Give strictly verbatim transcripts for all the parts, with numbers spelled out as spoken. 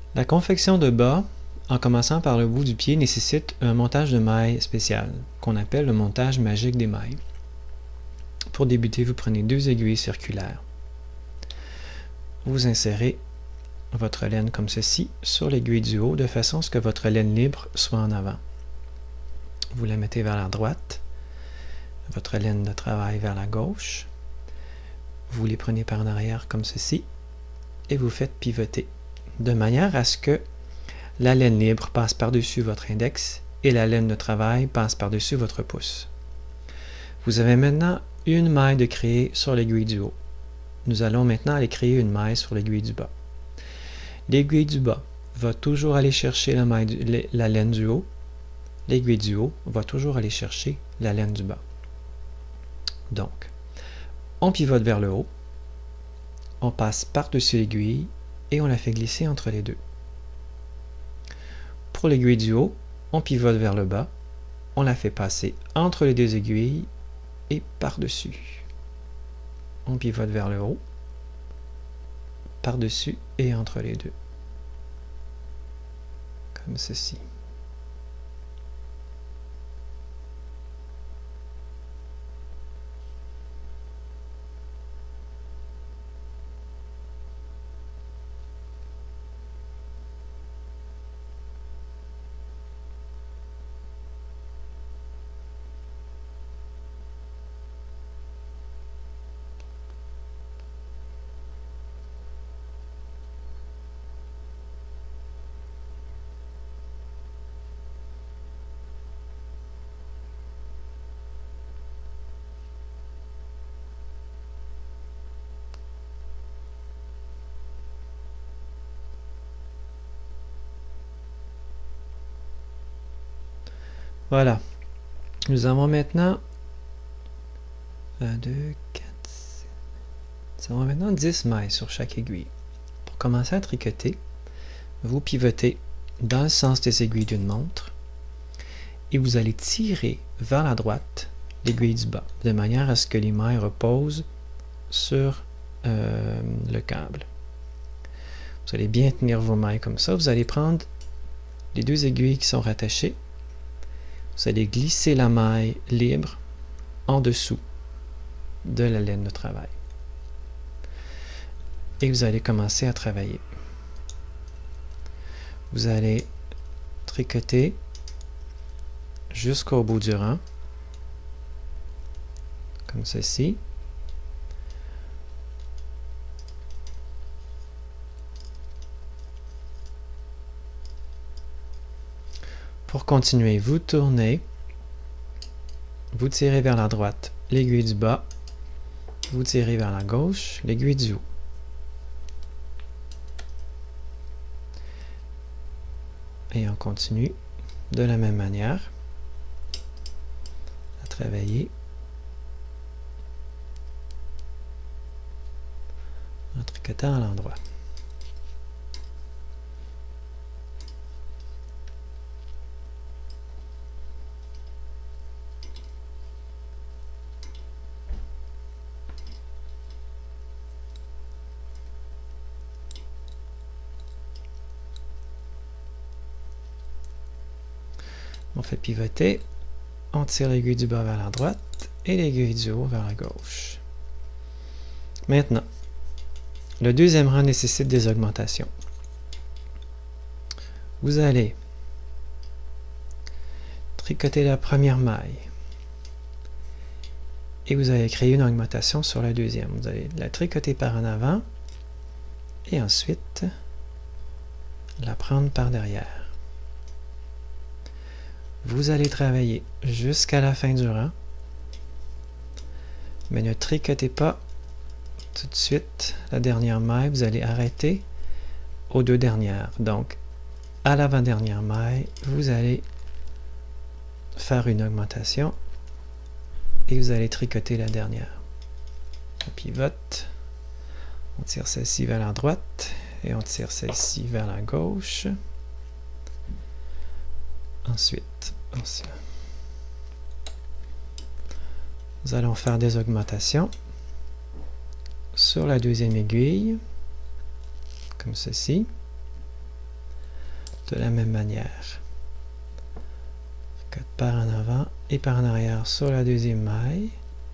La confection de bas, en commençant par le bout du pied, nécessite un montage de mailles spécial, qu'on appelle le montage magique des mailles. Pour débuter, vous prenez deux aiguilles circulaires. Vous insérez votre laine comme ceci sur l'aiguille du haut, de façon à ce que votre laine libre soit en avant. Vous la mettez vers la droite, votre laine de travail vers la gauche. Vous les prenez par en arrière comme ceci et vous faites pivoter, de manière à ce que la laine libre passe par-dessus votre index et la laine de travail passe par-dessus votre pouce. Vous avez maintenant une maille de créer sur l'aiguille du haut. Nous allons maintenant aller créer une maille sur l'aiguille du bas. L'aiguille du bas va toujours aller chercher la, maille du, la laine du haut. L'aiguille du haut va toujours aller chercher la laine du bas. Donc, on pivote vers le haut, on passe par-dessus l'aiguille et on la fait glisser entre les deux. Pour l'aiguille du haut, on pivote vers le bas, on la fait passer entre les deux aiguilles et par-dessus. On pivote vers le haut, par-dessus et entre les deux. Comme ceci. Voilà. Nous avons maintenant un, deux, quatre, six. Nous avons maintenant dix mailles sur chaque aiguille. Pour commencer à tricoter, vous pivotez dans le sens des aiguilles d'une montre et vous allez tirer vers la droite l'aiguille du bas, de manière à ce que les mailles reposent sur euh, le câble. Vous allez bien tenir vos mailles comme ça. Vous allez prendre les deux aiguilles qui sont rattachées. Vous allez glisser la maille libre en dessous de la laine de travail. Et vous allez commencer à travailler. Vous allez tricoter jusqu'au bout du rang, comme ceci. Pour continuer, vous tournez, vous tirez vers la droite l'aiguille du bas, vous tirez vers la gauche l'aiguille du haut. Et on continue de la même manière à travailler en tricotant à l'endroit. On fait pivoter, on tire l'aiguille du bas vers la droite et l'aiguille du haut vers la gauche. Maintenant, le deuxième rang nécessite des augmentations. Vous allez tricoter la première maille et vous allez créer une augmentation sur la deuxième. Vous allez la tricoter par en avant et ensuite la prendre par derrière. Vous allez travailler jusqu'à la fin du rang, mais ne tricotez pas tout de suite la dernière maille. Vous allez arrêter aux deux dernières. Donc, à l'avant-dernière maille, vous allez faire une augmentation et vous allez tricoter la dernière. On pivote, on tire celle-ci vers la droite et on tire celle-ci vers la gauche. Ensuite, nous allons faire des augmentations sur la deuxième aiguille, comme ceci. de la même manière. Tricote par en avant et par en arrière sur la deuxième maille.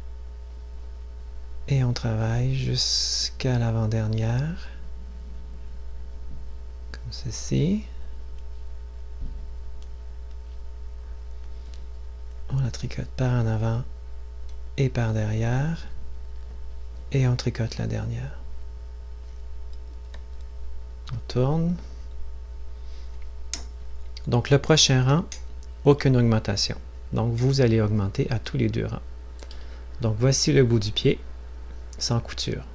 Et on travaille jusqu'à l'avant-dernière, comme ceci. On la tricote par en avant et par derrière, et on tricote la dernière. On tourne. Donc le prochain rang, aucune augmentation. Donc vous allez augmenter à tous les deux rangs. Donc voici le bout du pied sans couture.